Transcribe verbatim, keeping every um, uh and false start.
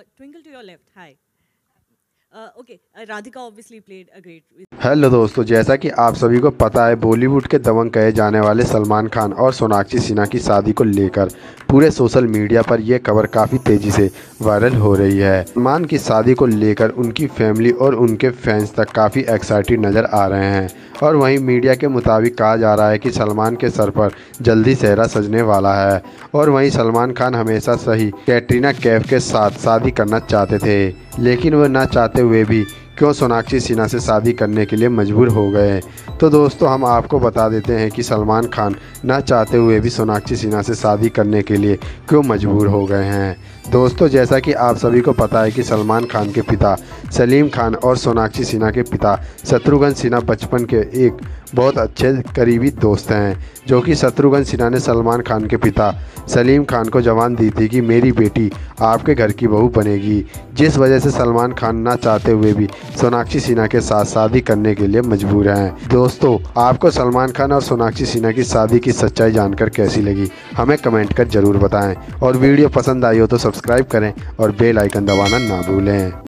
Uh, twinkle to your left. Hi. Uh, okay. Uh, Radhika obviously played a great. Hello दोस्तों, जैसा कि आप सभी को पता है, बॉलीवुड के दबंग कहे जाने वाले सलमान खान और सोनाक्षी सिन्हा की शादी को लेकर पूरे सोशल मीडिया पर यह खबर काफ़ी तेज़ी से वायरल हो रही है। सलमान की शादी को लेकर उनकी फैमिली और उनके फैंस तक काफ़ी एक्साइटेड नज़र आ रहे हैं और वहीं मीडिया के मुताबिक कहा जा रहा है कि सलमान के सर पर जल्दी सेहरा सजने वाला है। और वहीं सलमान खान हमेशा से ही कैटरीना कैफ के साथ शादी करना चाहते थे, लेकिन वह ना चाहते हुए भी क्यों सोनाक्षी सिन्हा से शादी करने के लिए मजबूर हो गए। तो दोस्तों, हम आपको बता देते हैं कि सलमान खान ना चाहते हुए भी सोनाक्षी सिन्हा से शादी करने के लिए क्यों मजबूर हो गए हैं। दोस्तों, जैसा कि आप सभी को पता है कि सलमान खान के पिता सलीम खान और सोनाक्षी सिन्हा के पिता शत्रुघ्न सिन्हा बचपन के एक बहुत अच्छे करीबी दोस्त हैं, जो कि शत्रुघ्न सिन्हा ने सलमान खान के पिता सलीम खान को जबान दी थी कि मेरी बेटी आपके घर की बहू बनेगी, जिस वजह से सलमान खान ना चाहते हुए भी सोनाक्षी सिन्हा के साथ शादी करने के लिए मजबूर हैं। दोस्तों, आपको सलमान खान और सोनाक्षी सिन्हा की शादी की सच्चाई जानकर कैसी लगी, हमें कमेंट कर जरूर बताएं और वीडियो पसंद आई हो तो सब्सक्राइब करें और बेल आइकन दबाना ना भूलें।